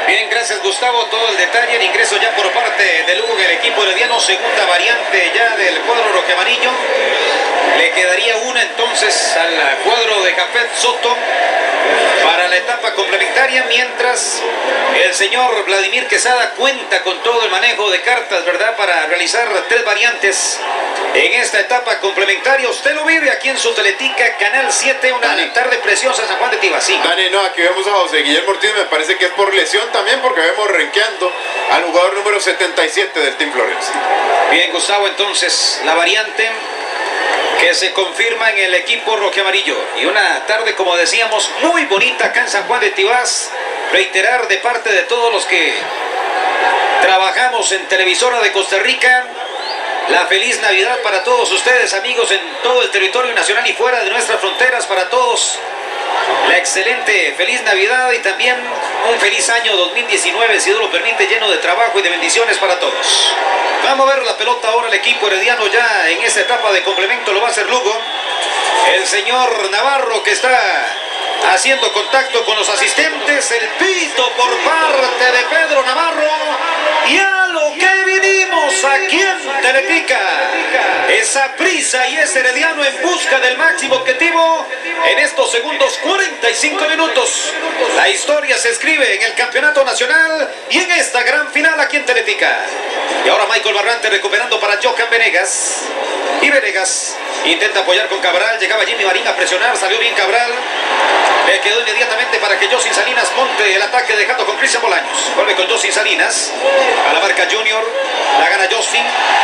Bien, gracias Gustavo, todo el detalle, el ingreso ya por parte de Lugo en el equipo herediano, segunda variante ya del cuadro roqueamarillo. Le quedaría una entonces al cuadro de Jafet Soto para la etapa complementaria, mientras el señor Vladimir Quesada cuenta con todo el manejo de cartas, ¿verdad?, para realizar 3 variantes en esta etapa complementaria. Usted lo vive aquí en su Teletica, Canal 7, una tarde preciosa, San Juan de Tibasí. Dani, no, aquí vemos a José Guillermo Ortiz, me parece que es por lesión también, porque vemos renqueando al jugador número 77 del Team Flores. Bien, Gustavo, entonces la variante que se confirma en el equipo roqueamarillo. Y una tarde, como decíamos, muy bonita acá en San Juan de Tibás. Reiterar de parte de todos los que trabajamos en Televisora de Costa Rica, la feliz Navidad para todos ustedes, amigos, en todo el territorio nacional y fuera de nuestras fronteras, para todos. La excelente feliz Navidad y también un feliz año 2019, si Dios lo permite, lleno de trabajo y de bendiciones para todos. Vamos a ver la pelota ahora, el equipo herediano ya en esta etapa de complemento lo va a hacer Lugo. El señor Navarro, que está haciendo contacto con los asistentes, el pito por parte de Pedro Navarro. Y a lo que vinimos aquí en Teletica, esa prisa y ese herediano en busca del máximo objetivo en estos segundos 45 minutos. La historia se escribe en el campeonato nacional y en esta gran final aquí en Teletica. Y ahora Michael Barrante recuperando para Johan Venegas. Y Venegas intenta apoyar con Cabral, llegaba Jimmy Marín a presionar, salió bien Cabral. Le quedó inmediatamente para que Josin Salinas monte el ataque, dejando con Cristian Bolaños. Vuelve con Josin Salinas a la marca Junior, la gana Josin.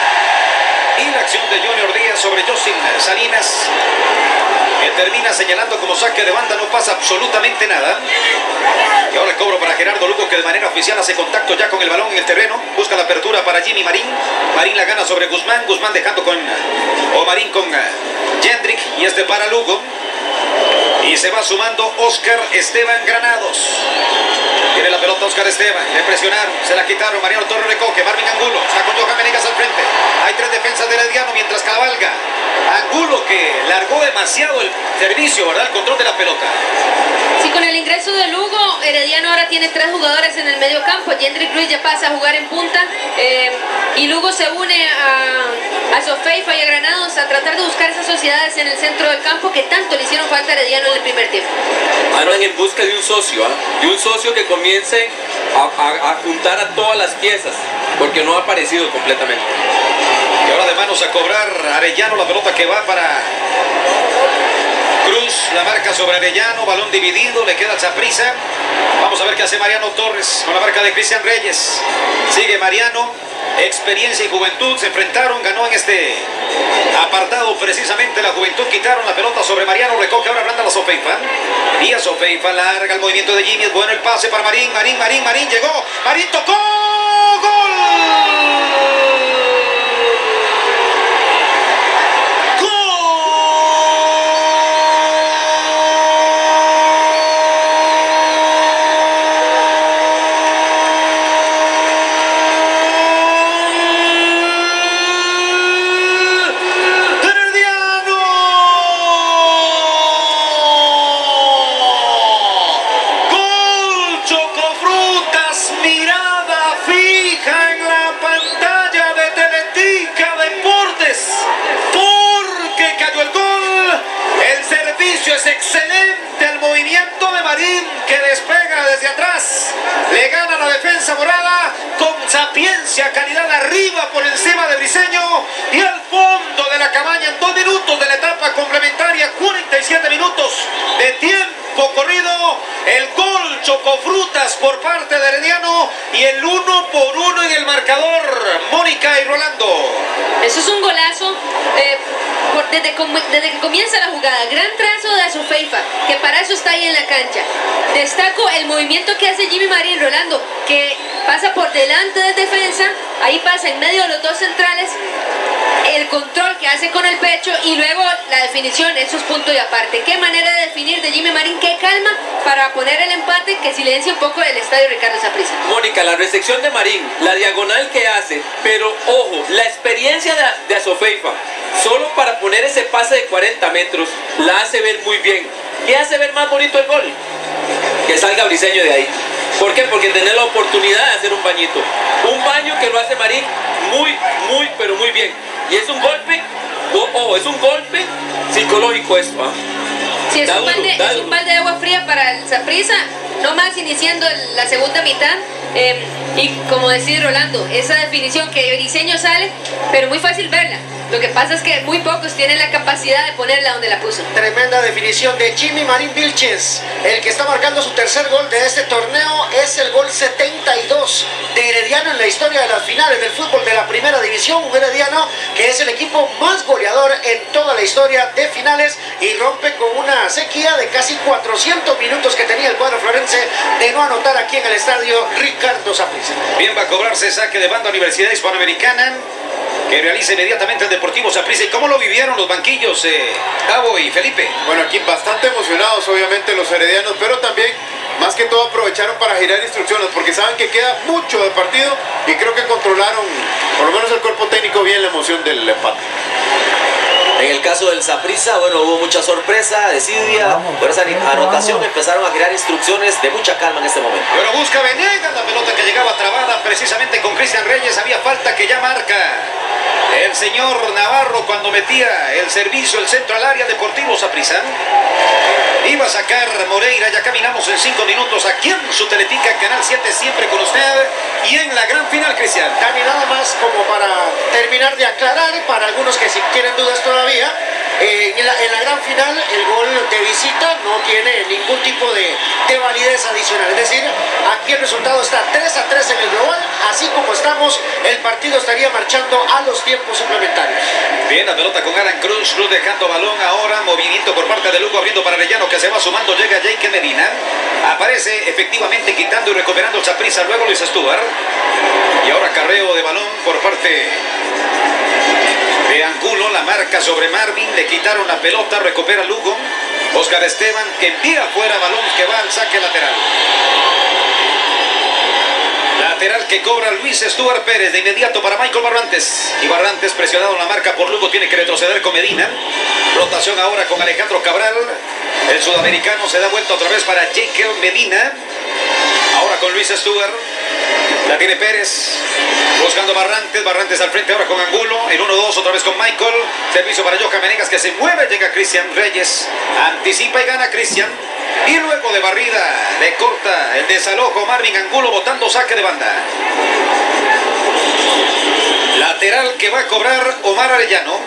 Y la acción de Junior Díaz sobre Josin Salinas, que termina señalando como saque de banda, no pasa absolutamente nada. Y ahora el cobro para Gerardo Lugo, que de manera oficial hace contacto ya con el balón en el terreno. Busca la apertura para Jimmy Marín. Marín la gana sobre Guzmán. Guzmán dejando con Marín con Jendrik. Y este para Lugo. Y se va sumando Oscar Esteban Granados. Tiene la pelota Oscar Esteban. Le presionaron, se la quitaron. Mariano Torres recoge. Marvin Angulo está con Johan Venegas al frente. Hay 3 defensas del herediano mientras cabalga Angulo, que largó demasiado el servicio, ¿verdad? El control de la pelota. Sí, con el ingreso de Lugo, Herediano ahora tiene 3 jugadores en el medio campo. Jendrik Luis ya pasa a jugar en punta. Y Lugo se une a Sofeifa y a Granados a tratar de buscar esas sociedades en el centro del campo que tanto le hicieron falta a Herediano en el primer tiempo. Andan en busca de un socio, de un socio que comience a juntar a todas las piezas, porque no ha aparecido completamente. Y ahora de manos a cobrar Arellano, la pelota que va para Cruz, la marca sobre Arellano, balón dividido, le queda Saprissa. Vamos a ver qué hace Mariano Torres con la marca de Cristian Reyes. Sigue Mariano, experiencia y juventud se enfrentaron, ganó en este apartado precisamente la juventud. Quitaron la pelota sobre Mariano, recoge ahora Randall Sofeifa. Y a Sofeifa larga el movimiento de Jimmy, es bueno el pase para Marín, Marín llegó, Marín tocó, ¡gol! Es excelente el movimiento de Marín, que despega desde atrás, le gana la defensa morada con sapiencia, calidad arriba por encima de Briseño y al fondo de la cabaña en 2 minutos de la etapa complementaria, 47 minutos de tiempo corrido. El gol Chocofrutas por parte de Herediano y el 1-1 en el marcador, Mónica y Rolando. Eso es un golazo. Desde que comienza la jugada, gran trazo de Sofeifa, que para eso está ahí en la cancha. Destaco el movimiento que hace Jimmy Marín, Rolando, que pasa por delante del defensa, ahí pasa en medio de los 2 centrales, el control que hace con el pecho y luego la definición, eso es punto y aparte. Qué manera de definir de Jimmy Marín, qué calma para poner el empate que silencia un poco el estadio Ricardo Saprissa. Mónica, la recepción de Marín, la diagonal que hace, pero ojo, la experiencia de Sofeifa, solo para poner ese pase de 40 metros, la hace ver muy bien. ¿Qué hace ver más bonito el gol? Que salga Briseño de ahí. ¿Por qué? Porque tener la oportunidad de hacer un bañito. Un baño que lo hace Marín muy, pero muy bien. Y es un golpe, es un golpe psicológico esto. Sí, es un balde de agua fría para el Saprissa, no más iniciando la segunda mitad. Y como decía Rolando, esa definición que de diseño sale, pero muy fácil verla. Lo que pasa es que muy pocos tienen la capacidad de ponerla donde la puso. Tremenda definición de Jimmy Marín Vilches. El que está marcando su tercer gol de este torneo es el gol 72 de Herediano en la historia de las finales del fútbol de la primera división. Un Herediano que es el equipo más goleador en toda la historia de finales y rompe con una sequía de casi 400 minutos que tenía el cuadro florense de no anotar aquí en el estadio Ricardo Saprissa. Bien, va a cobrarse saque de banda Universidad Hispanoamericana, que realiza inmediatamente el Deportivo Saprissa. ¿Y cómo lo vivieron los banquillos, Gabo y Felipe? Bueno, aquí bastante emocionados obviamente los heredianos, pero también más que todo aprovecharon para girar instrucciones porque saben que queda mucho de partido y creo que controlaron, por lo menos el cuerpo técnico, bien la emoción del empate. En el caso del Saprissa, bueno, hubo mucha sorpresa, desidia, por esa anotación empezaron a girar instrucciones de mucha calma en este momento. Pero busca Venegas, la pelota que llegaba trabada precisamente con Cristian Reyes, había falta que ya marca el señor Navarro cuando metía el servicio, el centro al área. Deportivo Saprissa. Iba a sacar Moreira, ya caminamos en 5 minutos aquí en su Teletica, Canal 7, siempre con usted. Y en la gran final, Cristian. Dani, nada más como para terminar de aclarar, para algunos que si tienen dudas todavía, en la gran final el gol de visita no tiene ningún tipo de validez adicional. Es decir, aquí el resultado está 3-3 en el global, así como estamos, el partido estaría marchando a los tiempos suplementarios. Bien, la pelota con Alan Cruz, Cruz dejando balón ahora, movimiento por parte de Lugo, abriendo para Arellano que se va sumando, llega Jake Medina, aparece efectivamente quitando y recuperando el Saprissa, luego Luis Stuart, y ahora carreo de balón por parte de Angulo, la marca sobre Marvin, le quitaron la pelota, recupera Lugo, Oscar Esteban que envía afuera balón que va al saque lateral. Lateral que cobra Luis Stuart Pérez de inmediato para Michael Barrantes. Y Barrantes presionado en la marca por Lugo, tiene que retroceder con Medina. Rotación ahora con Alejandro Cabral. El sudamericano se da vuelta otra vez para Jake Medina. Ahora con Luis Stuart. La tiene Pérez. Buscando Barrantes. Barrantes al frente ahora con Angulo. El 1-2 otra vez con Michael. Servicio para Johan Venegas que se mueve. Llega Cristian Reyes. Anticipa y gana Cristian. Y luego de barrida le corta el desalojo Marvin Angulo, botando saque de banda. Lateral que va a cobrar Omar Arellano.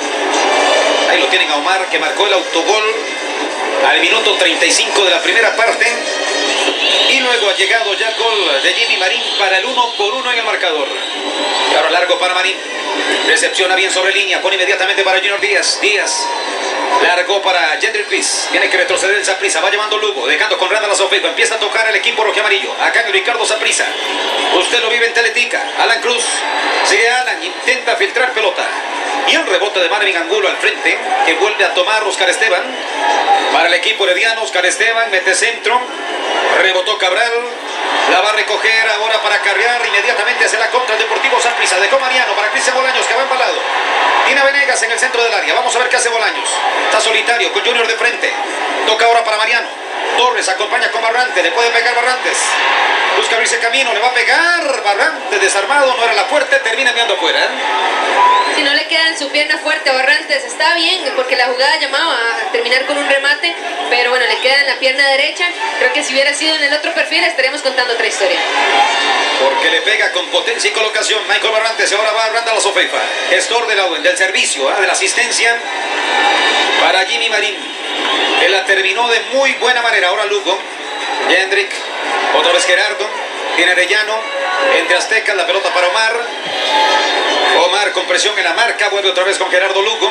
Ahí lo tienen a Omar, que marcó el autogol al minuto 35 de la primera parte. Y luego ha llegado ya el gol de Jimmy Marín para el 1-1 en el marcador. Y ahora largo para Marín. Recepciona bien sobre línea, pone inmediatamente para Junior Díaz. Díaz largó para Jendrik Chris. Tiene que retroceder el Saprissa. Va llevando Lugo, dejando con Randa la Sofeco. Empieza a tocar el equipo rojiamarillo. Acá en el Ricardo Saprissa. Usted lo vive en Teletica. Alan Cruz. Sigue Alan. Intenta filtrar pelota. Y el rebote de Marvin Angulo al frente, que vuelve a tomar Oscar Esteban. Para el equipo herediano, Oscar Esteban mete centro. Rebotó Cabral. La va a recoger ahora para cargar inmediatamente hacia la contra el Deportivo Saprissa. Dejó Mariano para Cristian Bolaños, que va embalado. Tiene a Venegas en el centro del área. Vamos a ver qué hace Bolaños. Está solitario con Junior de frente. Toca ahora para Mariano. Torres acompaña con Barrantes. Le puede pegar Barrantes. Busca abrirse camino. Le va a pegar Barrantes. Desarmado. No era la fuerte. Termina enviando afuera. Si no le queda en su pierna fuerte a Barrantes, está bien, porque la jugada llamaba a terminar con un remate, pero bueno, le queda en la pierna derecha. Creo que si hubiera sido en el otro perfil estaríamos contando otra historia. Porque le pega con potencia y colocación Michael Barrantes. Ahora va a Randa la Sofeifa, gestor del servicio, de la asistencia para Jimmy Marín, que la terminó de muy buena manera. Ahora Lugo, Jendrik, otra vez Gerardo, tiene Arellano, entre Aztecas, la pelota para Omar. Omar con presión en la marca, vuelve otra vez con Gerardo Lugo.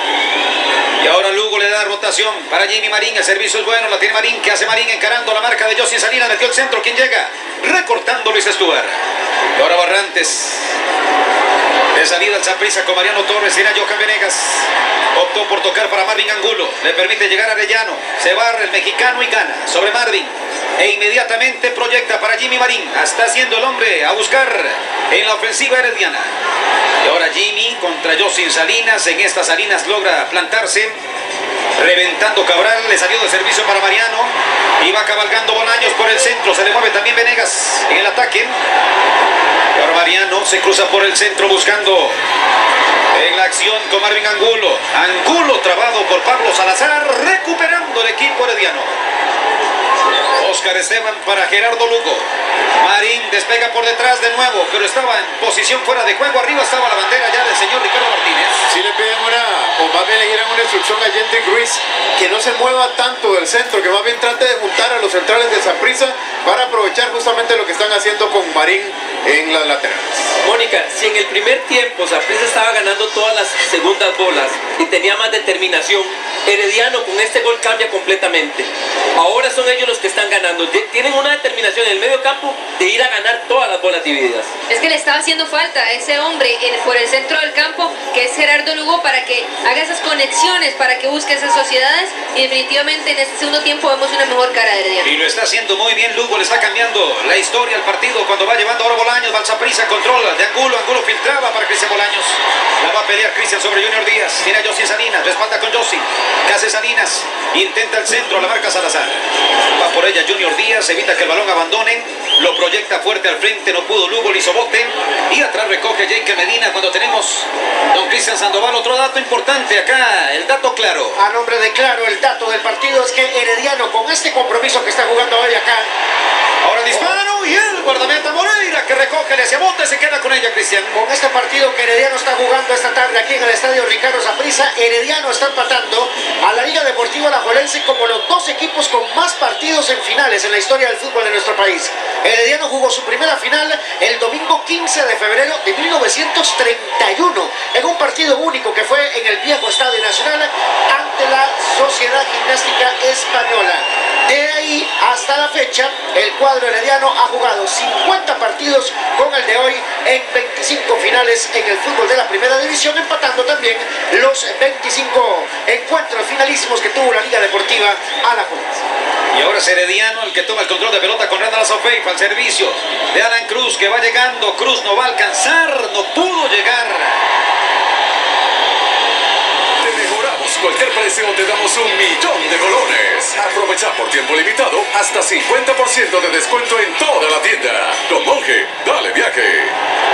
Y ahora Lugo le da rotación para Jimmy Marín, el servicio es bueno, la tiene Marín, que hace Marín encarando la marca de José Salinas, metió el centro, ¿quién llega? Recortando Luis Stuart. Y ahora Barrantes. De salida el Saprissa con Mariano Torres, tiene a Johan Venegas. Optó por tocar para Marvin Angulo, le permite llegar a Arellano, se barra el mexicano y gana sobre Marvin. E inmediatamente proyecta para Jimmy Marín, está haciendo el hombre a buscar en la ofensiva herediana. Y ahora Jimmy contra José Salinas, en esta Salinas logra plantarse, Reventando Cabral, le salió de servicio para Mariano. Iba cabalgando Bolaños por el centro. Se le mueve también Venegas en el ataque. Y ahora Mariano se cruza por el centro buscando en la acción con Marvin Angulo. Angulo trabado por Pablo Salazar, recuperando el equipo herediano. Oscar Esteban para Gerardo Lugo. Marín despega por detrás de nuevo, pero estaba en posición fuera de juego. Arriba estaba la bandera ya del señor Ricardo Martínez. Si le piden o más bien le dieran una instrucción a Jendrik Ruiz, que no se mueva tanto del centro, que más bien trate de juntar a los centrales de Saprissa para aprovechar justamente lo que están haciendo con Marín en las laterales. Mónica, si en el primer tiempo Saprissa estaba ganando todas las segundas bolas y tenía más determinación, Herediano con este gol cambia completamente. Ahora son ellos los que están ganando. Tienen una determinación en el medio campo de ir a ganar todas las bolas divididas. Es que le estaba haciendo falta a ese hombre por el centro del campo, que es Gerardo Lugo, para que haga esas conexiones, para que busque esas sociedades, y definitivamente en este segundo tiempo vemos una mejor cara de Herediano. Y lo está haciendo muy bien Lugo, le está cambiando la historia al partido cuando va llevando ahora Bolaños, va al Saprissa, controla de Angulo, Angulo filtraba para Cristian Bolaños. La va a pelear Cristian sobre Junior Díaz, tiene a José Salinas, respalda con José, Case Salinas, intenta el centro, la marca Salazar. Va por ella Junior Díaz, evita que el balón abandone, lo proyecta fuerte al frente, no pudo Lugo, le hizo bote, y atrás recoge Jake Medina cuando tenemos don Cristian Sandoval. Otro dato importante acá, el dato claro. A nombre de Claro, el dato del partido es que Herediano, con este compromiso que está jugando hoy acá, Ahora el disparo y el guardameta Moreira que recoge, le hace bote, se queda con ella Cristian. con este partido que Herediano está jugando esta tarde aquí en el estadio Ricardo Saprissa, Herediano está empatando a la Liga Deportiva Alajuelense como los dos equipos con más partidos en finales en la historia del fútbol de nuestro país. Herediano jugó su primera final el domingo 15 de febrero de 1931 en un partido único que fue en el viejo Estadio Nacional ante la Sociedad Gimnástica Española. De ahí hasta la fecha, el cuadro herediano ha jugado 50 partidos con el de hoy en 25 finales en el fútbol de la primera división, empatando también los 25 encuentros finalísimos que tuvo la Liga Deportiva Alajuelense. Y ahora es Herediano el que toma el control de pelota con Randall Sofeifa al servicio de Alan Cruz, que va llegando. Cruz no va a alcanzar, no pudo llegar. Cualquier precio te damos 1.000.000 de colones. Aprovecha por tiempo limitado hasta 50% de descuento en toda la tienda. Con Monje, dale viaje.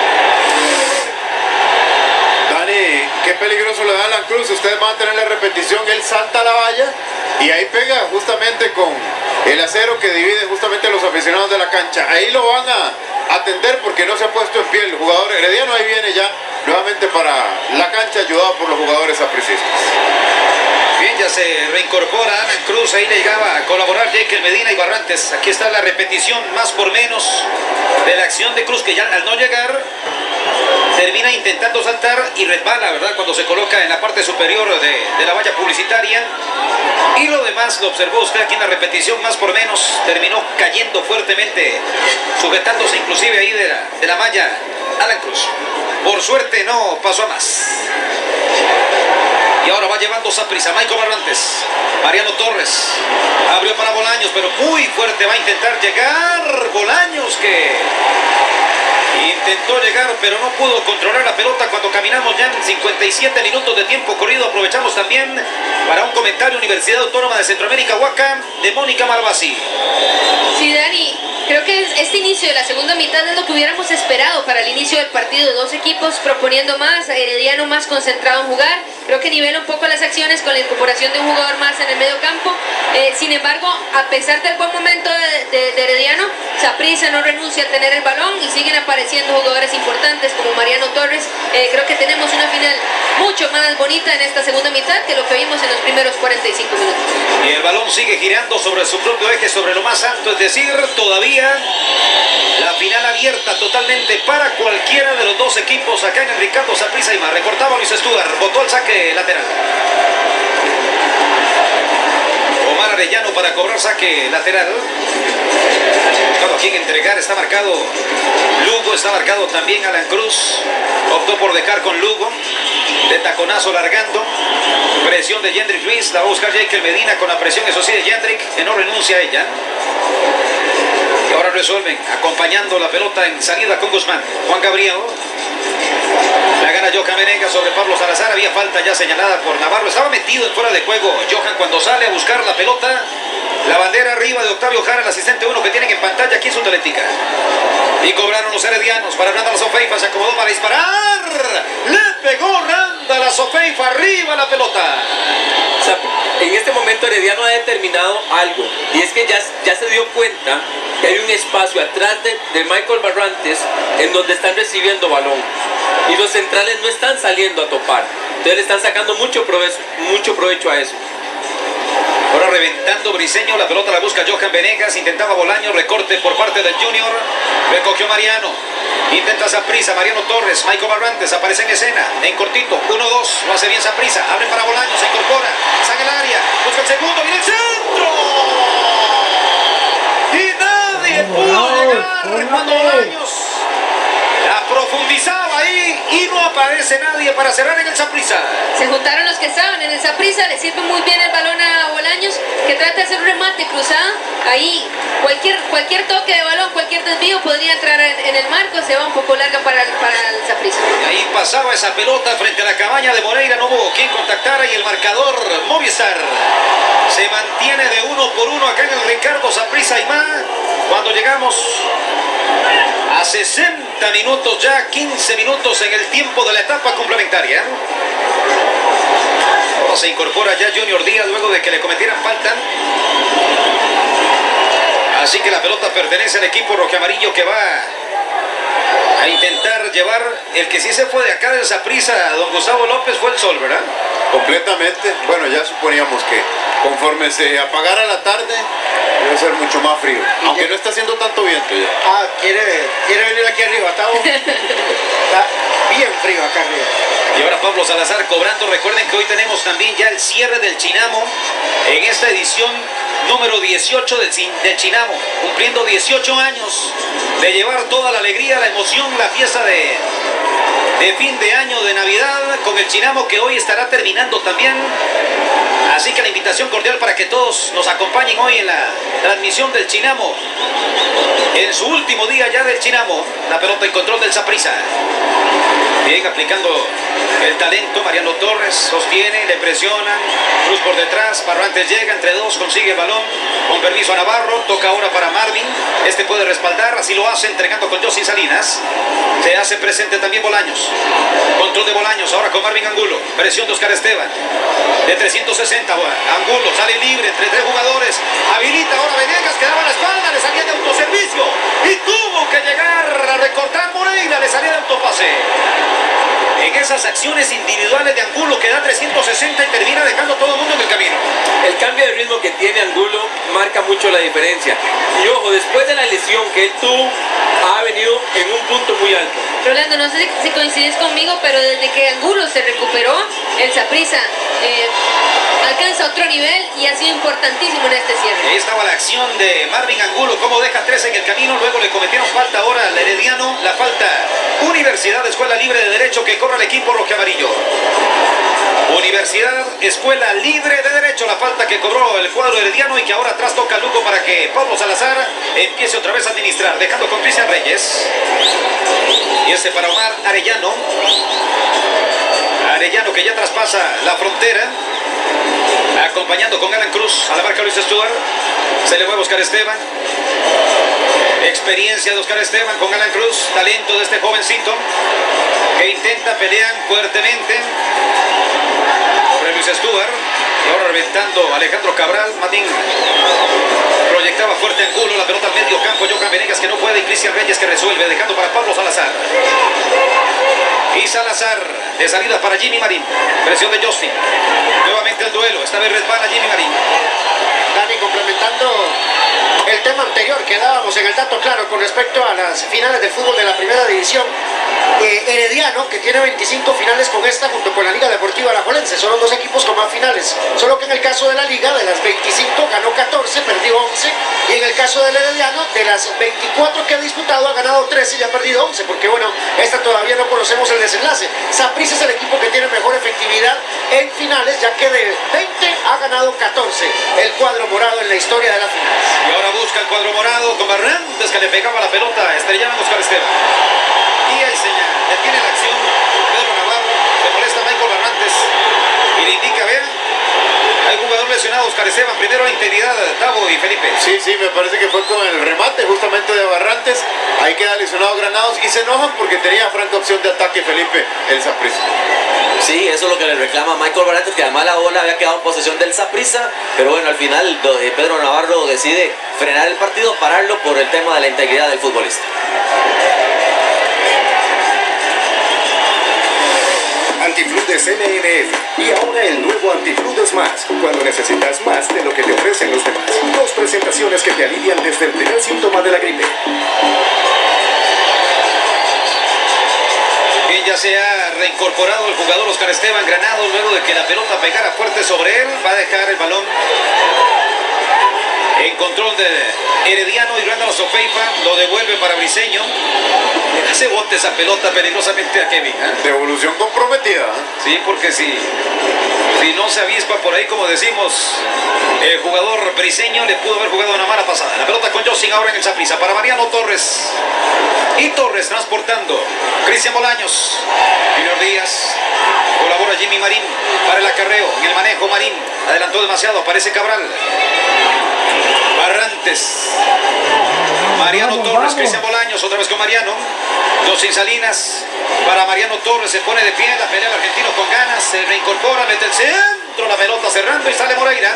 Dani, qué peligroso le da a Alan Cruz. Ustedes van a tener la repetición, él salta a la valla y ahí pega justamente con el acero que divide justamente a los aficionados de la cancha. Ahí lo van a atender porque no se ha puesto en pie el jugador herediano. Ahí viene ya nuevamente para la cancha, ayudado por los jugadores sapricistas. Bien, ya se reincorpora Alan Cruz, ahí le llegaba a colaborar Jake Medina y Barrantes. Aquí está la repetición más por menos de la acción de Cruz, que ya al no llegar termina intentando saltar y resbala, ¿verdad? Cuando se coloca en la parte superior de la valla publicitaria. Y lo demás lo observó usted aquí en la repetición, más por menos, terminó cayendo fuertemente, sujetándose inclusive ahí de la malla Alan Cruz. Por suerte no pasó a más. Y ahora va llevando Saprissa, Michael Barrantes, Mariano Torres, abrió para Bolaños, pero muy fuerte va a intentar llegar Bolaños, que intentó llegar, pero no pudo controlar la pelota cuando caminamos ya en 57 minutos de tiempo corrido. Aprovechamos también para un comentario Universidad Autónoma de Centroamérica, Huaca, de Mónica Malvasi. Sí, Dani, creo que este inicio de la segunda mitad es lo que hubiéramos esperado para el inicio del partido. Dos equipos proponiendo más, Herediano más concentrado en jugar. Creo que nivela un poco las acciones con la incorporación de un jugador más en el medio campo. Sin embargo, a pesar del buen momento de Herediano, Saprissa no renuncia a tener el balón y siguen apareciendo jugadores importantes como Mariano Torres. Creo que tenemos una final mucho más bonita en esta segunda mitad que lo que vimos en los primeros 45 minutos. Y el balón sigue girando sobre su propio eje, sobre lo más alto, es decir, todavía la final abierta totalmente para cualquiera de los dos equipos acá en el Ricardo Saprissa y más. Recortaba Luis Stuart, botó el saque lateral. Omar Arellano para cobrar saque lateral. Buscado a quien entregar, está marcado Lugo, está marcado también Alan Cruz. Optó por dejar con Lugo, de taconazo largando. Presión de Jendrik Ruiz, la va a buscar Jake Medina con la presión, eso sí, de Jendrik, que no renuncia a ella. Y ahora resuelven, acompañando la pelota en salida con Guzmán. Juan Gabriel. La gana Johan Venegas sobre Pablo Salazar. Había falta ya señalada por Navarro. Estaba metido en fuera de juego Johan cuando sale a buscar la pelota. La bandera arriba de Octavio Jara, el asistente 1 que tienen en pantalla aquí en su Teletica. Y cobraron los heredianos para Randall Sofeifa. Se acomodó para disparar. Le pegó Randall Sofeifa. Arriba la pelota. O sea, en este momento Herediano ha determinado algo. Y es que ya se dio cuenta que hay un espacio atrás de Michael Barrantes en donde están recibiendo balón. Y los centrales no están saliendo a topar. Entonces le están sacando mucho provecho a eso. Ahora reventando Briseño, la pelota la busca Johan Venegas, intentaba Bolaño, recorte por parte del Junior, recogió Mariano, intenta Saprissa, Mariano Torres, Michael Barrantes aparece en escena, en cortito, 1-2, lo hace bien Saprissa, abre para Bolaño, se incorpora, saca el área, busca el segundo, viene el centro, y nadie pudo llegar cuando Bolaños la profundizaba ahí y no aparece nadie para cerrar en el Saprissa. Se juntaron los que estaban en el Saprissa, le sirve muy bien el balón a Bolaños, que trata de hacer un remate cruzado. Ahí cualquier toque de balón, cualquier desvío podría entrar en el marco, se va un poco larga para el Saprissa. Ahí pasaba esa pelota frente a la cabaña de Moreira, no hubo quien contactara y el marcador Movistar se mantiene de 1-1 acá en el Ricardo Saprissa Aymá. Cuando llegamos a 60 minutos ya, 15 minutos en el tiempo de la etapa complementaria. Se incorpora ya Junior Díaz luego de que le cometieran falta. Así que la pelota pertenece al equipo rojiamarillo que va a intentar llevar. El que sí se fue de acá del Saprissa, don Gustavo López, fue el sol, ¿verdad? Completamente. Bueno, ya suponíamos que conforme se apagara la tarde debe ser mucho más frío, aunque no está haciendo tanto viento ya. Ah, quiere venir aquí arriba, está bien frío acá arriba. Y ahora Pablo Salazar cobrando. Recuerden que hoy tenemos también ya el cierre del Chinamo en esta edición número 18 del Chinamo, cumpliendo 18 años de llevar toda la alegría, la emoción, la fiesta de fin de año, de Navidad, con el Chinamo que hoy estará terminando también. Así que la invitación cordial para que todos nos acompañen hoy en la transmisión del Chinamo, en su último día ya del Chinamo. La pelota en control del Saprissa. Bien aplicando el talento, Mariano Torres sostiene, le presionan, Cruz por detrás, Barrantes llega, entre dos consigue el balón, con permiso a Navarro, toca ahora para Marvin, este puede respaldar, así lo hace, entregando con Josin Salinas, se hace presente también Bolaños, control de Bolaños, ahora con Marvin Angulo, presión de Oscar Esteban, de 360, Angulo sale libre entre tres jugadores, habilita ahora Venegas, que daba la espalda, le salía de autoservicio, y tuvo que llegar a recortar Moreira, le salía de autopase. En esas acciones individuales de Angulo que da 360 y termina dejando todo el mundo en el camino. El cambio de ritmo que tiene Angulo marca mucho la diferencia. Y ojo, después de la lesión que él tuvo, ha venido en un punto muy alto. Rolando, no sé si coincides conmigo, pero desde que Angulo se recuperó, el Saprissa alcanza otro nivel y ha sido importantísimo en este cierre. Ahí estaba la acción de Marvin Angulo, como deja 3 en el camino, luego le cometieron falta ahora al Herediano, la falta Universidad Escuela Libre de Derecho que corre el equipo rojiamarillo. Universidad Escuela Libre de Derecho, la falta que cobró el cuadro herediano y que ahora atrás toca Lugo para que Pablo Salazar empiece otra vez a administrar, dejando con Cristian Reyes. Y este para Omar Arellano. Arellano que ya traspasa la frontera, acompañando con Alan Cruz a la marca Luis Stuart. Se le mueve Oscar Esteban. Experiencia de Oscar Esteban con Alan Cruz, talento de este jovencito que intenta, pelean fuertemente sobre Luis Stuart. Y ahora reventando Alejandro Cabral. Matín proyectaba fuerte Angulo, la pelota al medio campo, Johan Venegas que no puede y Cristian Reyes que resuelve, dejando para Pablo Salazar. Y Salazar de salida para Jimmy Marín, presión de Justin, nuevamente el duelo, esta vez resbala Jimmy Marín. Dani, complementando el tema anterior que dábamos en el dato claro con respecto a las finales de fútbol de la primera división, Herediano, que tiene 25 finales con esta junto con la Liga Deportiva Alajuelense, son los dos equipos con más finales, solo que en el caso de la Liga, de las 25 ganó 14, perdió 11, y en el caso del Herediano, de las 24 que ha disputado, ha ganado 13 y ha perdido 11, porque bueno, esta todavía no conocemos el desenlace. Saprissa es el equipo que tiene mejor efectividad en finales, ya que de 20 ha ganado 14. El cuadro morado en la historia de la final. Y ahora busca el cuadro morado con Barrantes, que le pegaba la pelota, estrellaba en Oscar Esteban. Y ahí señala, detiene la acción Pedro Navarro, se molesta Michael Barrantes y le indica, vean, hay jugador lesionado, Oscar Esteban, primero la integridad de Tavo y Felipe. Sí, me parece que fue con el remate justamente de Barrantes, ahí queda lesionado Granados y se enojan porque tenía franca opción de ataque Felipe el Saprissa. Sí, eso es lo que le reclama Michael Barrantes, que además la bola había quedado en posesión del Saprissa, pero bueno, al final Pedro Navarro decide frenar el partido, pararlo por el tema de la integridad del futbolista. Antifludes NNF y ahora el nuevo Antifludes Más, cuando necesitas más de lo que te ofrecen los demás. 2 presentaciones que te alivian desde el primer síntoma de la gripe. Bien, ya se ha reincorporado el jugador Oscar Esteban Granados luego de que la pelota pegara fuerte sobre él. Va a dejar el balón en control de Herediano y Randall Sofeifa, lo devuelve para Briseño. Le hace bote esa pelota peligrosamente a Kevin. Devolución comprometida. Sí, porque si no se avispa por ahí, como decimos, el jugador Briseño le pudo haber jugado una mala pasada. La pelota con Josing ahora en el Saprissa para Mariano Torres. Y Torres transportando. Cristian Bolaños. Junior Díaz. Colabora Jimmy Marín para el acarreo. En el manejo Marín adelantó demasiado. Aparece Cabral. Barrantes. Mariano Torres, Cristian Bolaños, otra vez con Mariano. Josing Salinas para Mariano Torres, se pone de pie, la pelea el argentino con ganas, se reincorpora, mete el centro, la pelota cerrando y sale Moreira.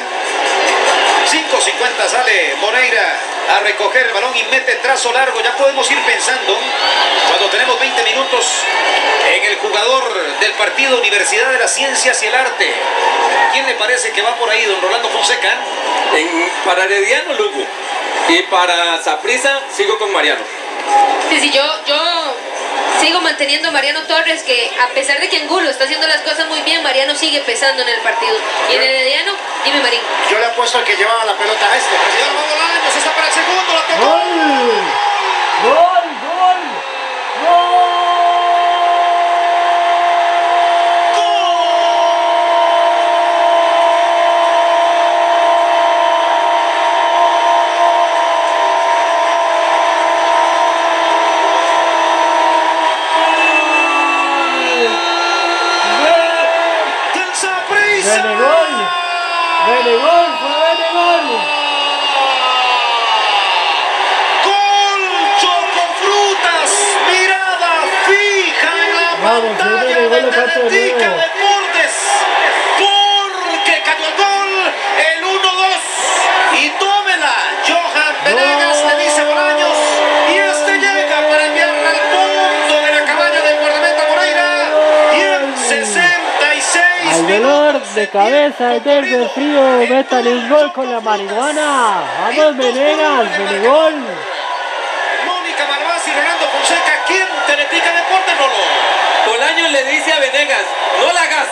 5:50 sale Moreira a recoger el balón y mete trazo largo. Ya podemos ir pensando, cuando tenemos 20 minutos, en el jugador del partido Universidad de las Ciencias y el Arte. ¿Quién le parece que va por ahí, don Rolando Fonseca? Para Herediano, Lugo. Y para Saprissa, sigo con Mariano. Sí, yo sigo manteniendo a Mariano Torres, que a pesar de que Angulo está haciendo las cosas muy bien, Mariano sigue pesando en el partido. Y en Herediano, Jimmy Marín. Yo le apuesto al que llevaba la pelota a este. Y ahora va Bolaños, está para el segundo, la tocó. ¡Gol! Porque cayó el gol, el 1-2 y tómela. Johan Venegas le dice Bolaños y este llega para enviarla al fondo de la cabaña del guardameta Moreira y en 66 al dolor de cabeza, desde el frío, metan el gol con la marihuana. Vamos Venegas, Venegol. Mónica Malvaz y Rolando Fonseca, ¿quién Teletica Deportes, Rolo? Bolaños le dice a Venegas, no la hagas.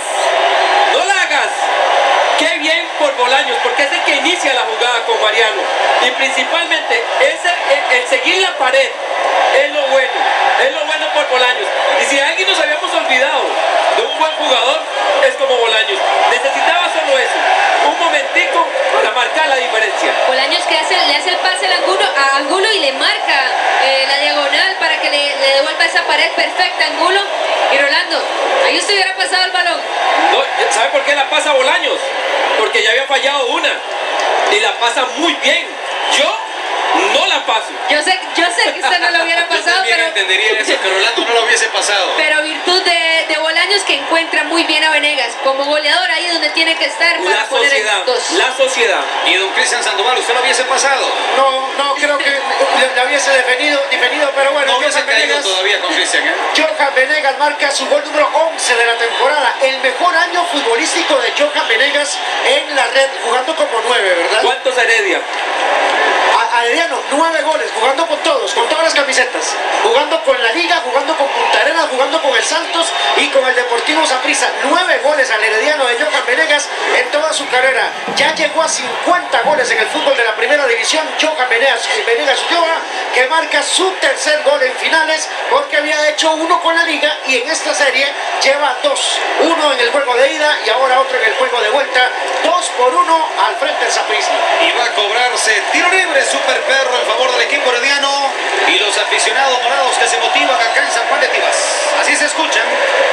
Qué bien por Bolaños, porque es el que inicia la jugada con Mariano. Y principalmente, el seguir la pared es lo bueno por Bolaños. Y si alguien nos habíamos olvidado de un buen jugador, es como Bolaños. Necesitaba solo eso, un momentico para marcar la diferencia. Bolaños que le hace el pase a Angulo y le marca la diagonal para que le devuelva esa pared perfecta a Angulo. Y Rolando, ahí usted hubiera pasado el balón. No, ¿sabe por qué la pasa Bolaños? Porque ya había fallado una y la pasa muy bien. Yo no la paso. Yo sé que usted no lo hubiera pasado, Yo pero entendería eso, que Rolando no lo hubiese pasado. Pero virtud de Bolaños, que encuentra muy bien a Venegas como goleador ahí donde tiene que estar para la poner sociedad, el 2. La sociedad. Y don Cristian Sandoval, ¿usted lo hubiese pasado? No, creo que le hubiese definido, pero bueno. No hubiese Johan caído Venegas, todavía con Cristian, ¿eh? Johan Venegas marca su gol número 11 de la temporada. El mejor año futbolístico de Johan Venegas en la red, jugando como 9, ¿verdad? ¿Cuántos Heredia? A Herediano, 9 goles, jugando con todos, con todas las camisetas, jugando con la Liga, jugando con Punta Arenas, jugando con el Santos y con el Deportivo Saprissa. 9 goles al Herediano de Johan Venegas en toda su carrera. ya llegó a 50 goles en el fútbol de la primera división. Johan Venegas Ulloa, que marca su tercer gol en finales, porque había hecho uno con la liga y en esta serie lleva dos, uno en el juego de ida y ahora otro en el juego de vuelta, 2-1 al frente del Saprissa. Y va a cobrarse tiro libre, Super Perro en favor del equipo herediano y los aficionados morados que se motivan acá en San Juan de Tibás. Así se escuchan.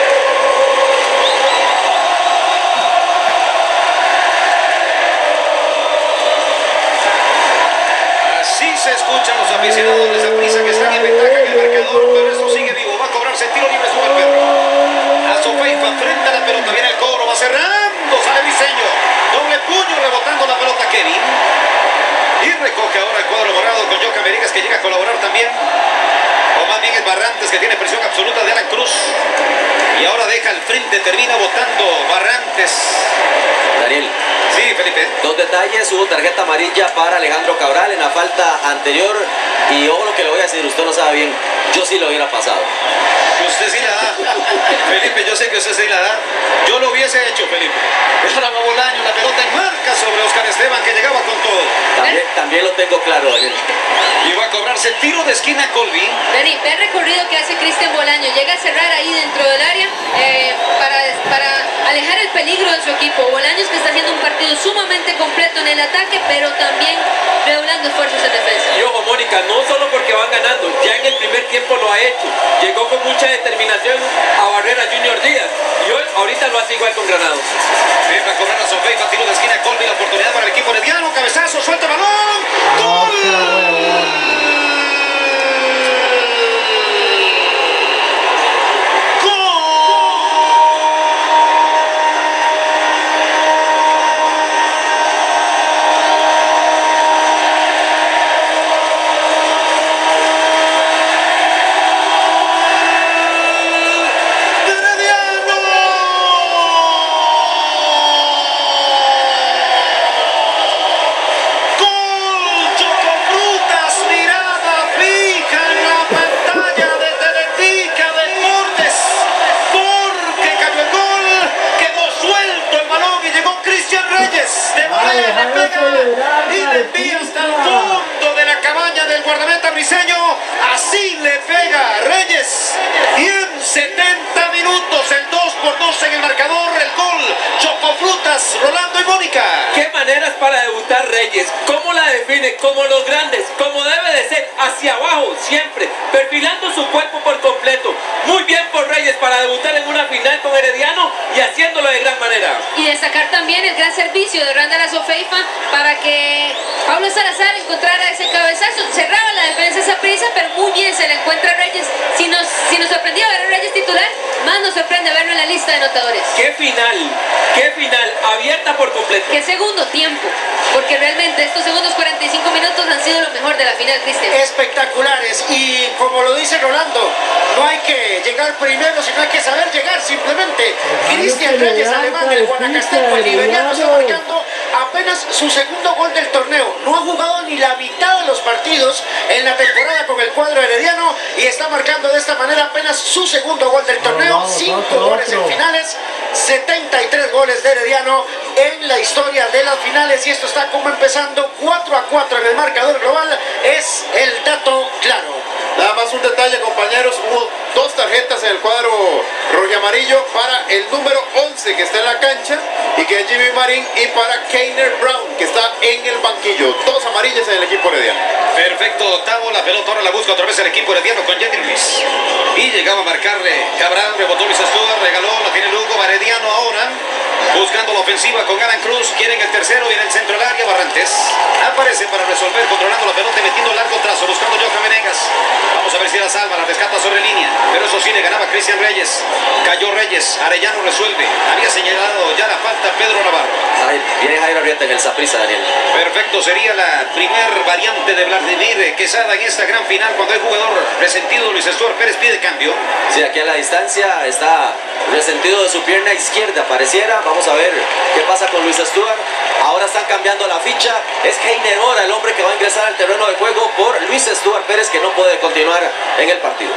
Así se escuchan los aficionados de Saprissa que están en ventaja en el marcador, pero esto sigue vivo. Va a cobrarse tiro libre, Super Perro. A Sofeifa frente a la pelota, viene el cobro, va cerrando, sale Briseño. Doble puño, rebotando la pelota Kevin. Y recoge ahora el cuadro morado con Johan Venegas, que llega a colaborar también. O más bien es Barrantes, que tiene presión absoluta de Alan Cruz. Y ahora deja al frente, termina botando Barrantes. Daniel. Sí, Felipe. Dos detalles, hubo tarjeta amarilla para Alejandro Cabral en la falta anterior. Y ojo lo que le voy a decir, usted no sabe bien, yo sí lo hubiera pasado. Usted sí la da. Felipe, yo sé que usted sí la da. Yo lo hubiese hecho, Felipe. Ahora va Bolaño, la pelota en marca sobre Oscar Esteban, que llegaba con todo. También lo tengo claro, Daniel. Y va a cobrarse tiro de esquina Colby. Dani, ve el recorrido que hace Cristian Bolaño. Llega a cerrar ahí dentro del área para alejar el peligro de su equipo. Bolaños, que está haciendo un partido sumamente completo en el ataque, pero también redoblando esfuerzos en defensa. Y ojo, Mónica, no solo porque van ganando, ya en el primer tiempo lo ha hecho. Llegó con mucha determinación a barrer a Junior Díaz. Y hoy, ahorita lo hace igual con Granados. Va a cobrar a Sofeifa, tiro de esquina Colby, la oportunidad para el equipo herediano. Cabezazo, suelta el balón. ¡Gol! Y le envía hasta el fondo de la cabaña del guardameta briseño. Así le pega Reyes. Y en 70 minutos el 2-2 en el marcador. El gol Chocofrutas, Rolando y Mónica. Qué maneras para debutar Reyes. Cómo la define, como los grandes, como debe de ser, hacia abajo siempre, perfilando su cuerpo por completo. Muy bien por Reyes para debutar en una final con Herediano y haciéndolo de gran manera. Y destacar también el gran servicio de Randall Azofeifa para que Pablo Salazar encontrara ese cabezazo. Cerraba la defensa esa prisa, pero muy bien se le encuentra a Reyes. Si nos sorprendía ver a Reyes titular, más nos sorprende verlo en la lista de anotadores. Qué final, abierta por completo. Qué segundo tiempo, porque realmente estos segundos 45 minutos han sido lo mejor de la final, Cristian. Espectaculares, y como lo dice Rolando, no hay que llegar primero, sino hay que saber llegar simplemente. Cristian Reyes, alemán del Guanacasteco, el liberiano, está marcando apenas su segundo gol del torneo. No ha jugado ni la mitad de los partidos en la temporada con el cuadro herediano y está marcando de esta manera apenas su segundo gol del torneo. 5 goles en finales, 73 goles de Herediano en la historia de las finales, y esto está como empezando 4-4 en el marcador global. Es el dato claro. Nada más un detalle, compañeros, hubo 2 tarjetas en el cuadro rojiamarillo para el número 11 que está en la cancha y que es Jimmy Marín, y para Keiner Brown que está en el banquillo. 2 amarillas en el equipo herediano. Perfecto, octavo, la pelota ahora la busca otra vez el equipo herediano con Jenny Ruiz. Y llegaba a marcarle Cabral, rebotó Luis Stuart, regaló, la tiene Lugo, Herediano ahora buscando la ofensiva con Alan Cruz. Quieren el tercero y en el centro del área Barrantes aparece para resolver, controlando la pelota y metiendo largo trazo, buscando Johan Venegas. Vamos a ver si la salva, la rescata sobre línea, pero eso sí le ganaba Cristian Reyes. Cayó Reyes, Arellano resuelve. Había señalado ya la falta Pedro Navarro. Ahí viene Jairo Arrieta en el Saprissa, Daniel. Perfecto, sería la primer variante de Vladimir Quesada en esta gran final. Cuando hay jugador resentido, Luis Stuart Pérez pide cambio. Sí, aquí a la distancia está resentido de su pierna izquierda, pareciera. Vamos a ver qué pasa con Luis Stuart. Ahora están cambiando la ficha. Es Keiner Mora el hombre que va a ingresar al terreno de juego por Luis Stuart Pérez, que no puede continuar en el partido.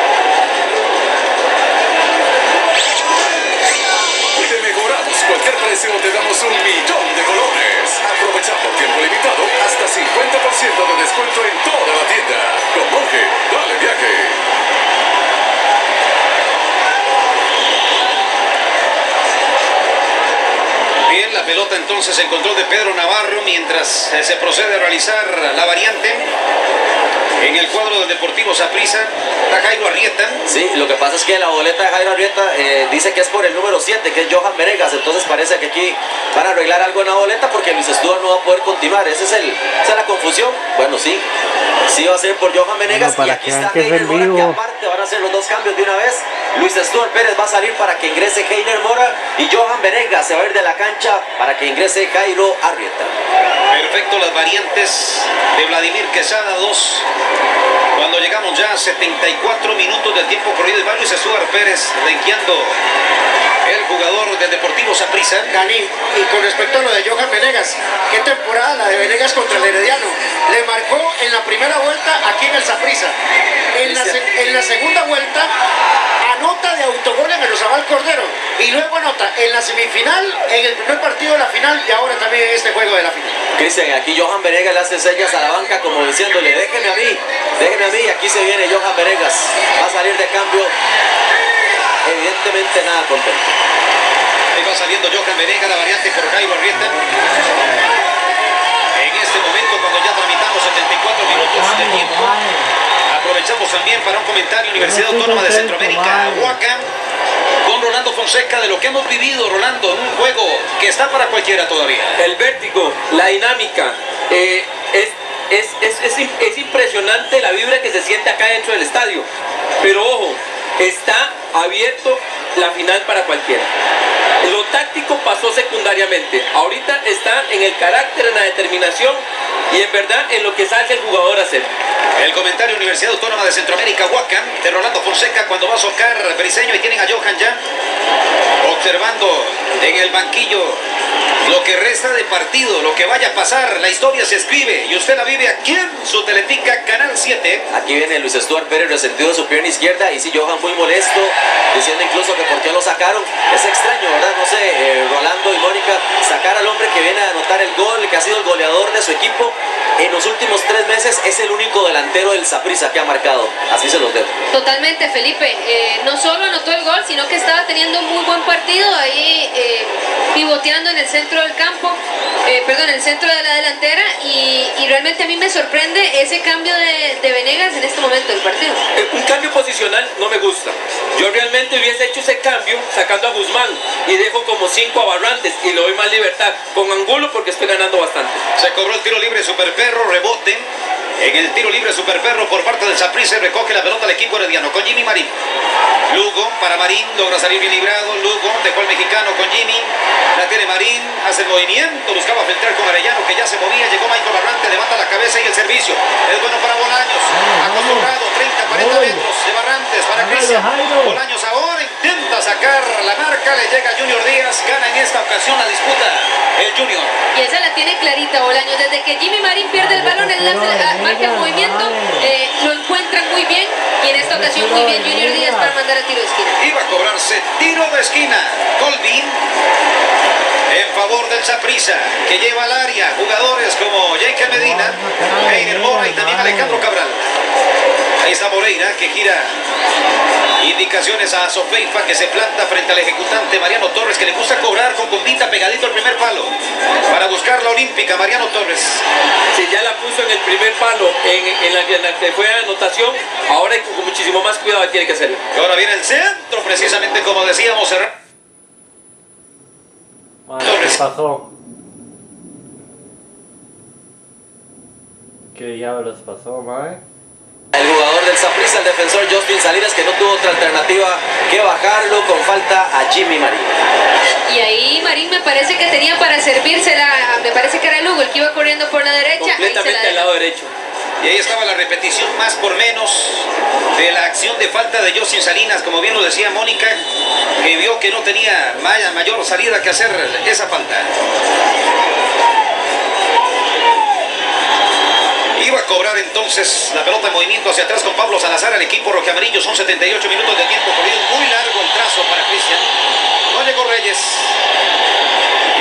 Te mejoramos cualquier precio. precio te damos $1.000.000. Aprovecha por tiempo limitado hasta 50% de descuento en toda la tienda. Con Monje, dale viaje. Bien, la pelota entonces en control de Pedro Navarro mientras se procede a realizar la variante. En el cuadro del Deportivo Saprissa está Jairo Arrieta. Sí, lo que pasa es que la boleta de Jairo Arrieta dice que es por el número 7, que es Johan Venegas. Entonces parece que aquí van a arreglar algo en la boleta porque Luis Stuart no va a poder continuar. Esa es la confusión. Bueno, sí va a ser por Johan Venegas. Bueno, y aquí está Heiner Mora, que aparte van a hacer los dos cambios de una vez. Luis Stuart Pérez va a salir para que ingrese Heiner Mora y Johan Venegas se va a ir de la cancha para que ingrese Jairo Arrieta. Perfecto, las variantes de Vladimir Quesada, 2. Cuando llegamos ya a 74 minutos del tiempo corrido, y va Luis Stuart Pérez renqueando el jugador del Deportivo Saprissa. Dani, y con respecto a lo de Johan Venegas, qué temporada la de Venegas contra el Herediano. Le marcó en la primera vuelta aquí en el Saprissa. En la segunda vuelta anota de autogol en el Rosabal Cordero y luego anota en la semifinal, en el primer partido de la final y ahora también en este juego de la final. Cristian, aquí Johan Venegas le hace señas a la banca como diciéndole déjeme a mí, y aquí se viene Johan Venegas, va a salir de cambio, evidentemente nada contento. Ahí va saliendo Johan Venegas, la variante por Jairo Arrieta. En este momento, cuando ya tramitamos 74 minutos de tiempo, aprovechamos también para un comentario Universidad Autónoma de Centroamérica, Huaca, con Rolando Fonseca, de lo que hemos vivido, Rolando, en un juego que está para cualquiera todavía. El vértigo, la dinámica, es impresionante la vibra que se siente acá dentro del estadio. Pero ojo, está abierto la final para cualquiera. Lo táctico pasó secundariamente. Ahorita está en el carácter, en la determinación y en verdad en lo que sabe el jugador a hacer. El comentario Universidad Autónoma de Centroamérica, Huaca, de Rolando Fonseca, cuando va a socar Briseño y tienen a Johan ya observando en el banquillo lo que resta de partido, lo que vaya a pasar. La historia se escribe y usted la vive aquí en su Teletica Canal 7. Aquí viene Luis Stuart Pérez resentido de su pierna izquierda y sí, Johan muy molesto, diciendo incluso que por qué lo sacaron. Es extraño, ¿verdad? No sé, Rolando y Mónica, sacar al hombre que viene a anotar el gol, que ha sido el goleador de su equipo en los últimos 3 meses, es el único delantero del Saprissa que ha marcado. Así se los dejo. Totalmente, Felipe. No solo anotó el gol, sino que estaba teniendo un muy buen partido ahí, pivoteando en el centro del campo, en el centro de la delantera, y realmente a mí me sorprende ese cambio de Venegas en este momento del partido. Un cambio posicional no me gusta. Yo realmente hubiese hecho ese cambio sacando a Guzmán y dejo como 5 a Barrantes y le doy más libertad con Angulo porque estoy ganando bastante. Se cobró el tiro libre Super Perro, rebote en el tiro libre Super Perro por parte del Saprissa, recoge la pelota al equipo herediano con Jimmy Marín. Lugo para Marín, logra salir bien librado. Lugo dejó al mexicano con Jimmy, la tiene Marín, hace el movimiento, buscaba filtrar con Arellano que ya se movía, llegó Michael Barrante, levanta la cabeza y el servicio es bueno para Bolaños, acostumbrado 30-40 metros de Barrantes para Cristian. Bolaños ahora intenta sacar la marca, le llega Junior Díaz, gana en esta ocasión la disputa el Junior. Y esa la tiene clarita Bolaños, desde que Jimmy Marín pierde el balón, él marca el movimiento, lo encuentran muy bien y en esta ocasión muy bien Junior Díaz para mandar el tiro de esquina. Iba a cobrarse tiro de esquina, Colvin en favor del Saprissa, que lleva al área jugadores como Jake Medina, Heiner Mora y también Alejandro Cabral. Ahí está Moreira, que gira indicaciones a Sofeifa, que se planta frente al ejecutante Mariano Torres, que le gusta cobrar con bombita pegadito al primer palo para buscar la olímpica. Mariano Torres, si ya la puso en el primer palo en la que fue a anotación, ahora con muchísimo más cuidado tiene que hacerlo. Y ahora viene el centro, precisamente como decíamos. ¿Qué pasó? ¿Qué diablos pasó, mae? El jugador del Saprissa, el defensor Justin Salinas, que no tuvo otra alternativa que bajarlo con falta a Jimmy Marín. Y ahí Marín me parece que tenía para servírsela, me parece que era Lugo el que iba corriendo por la derecha. Completamente al lado derecho. Y ahí estaba la repetición más por menos de la acción de falta de Justin Salinas, como bien lo decía Mónica, que vio que no tenía mayor salida que hacer esa falta. Iba a cobrar entonces la pelota en movimiento hacia atrás con Pablo Salazar al equipo rojiamarillo. Son 78 minutos de tiempo corrido, muy largo el trazo para Cristian. No llegó Reyes.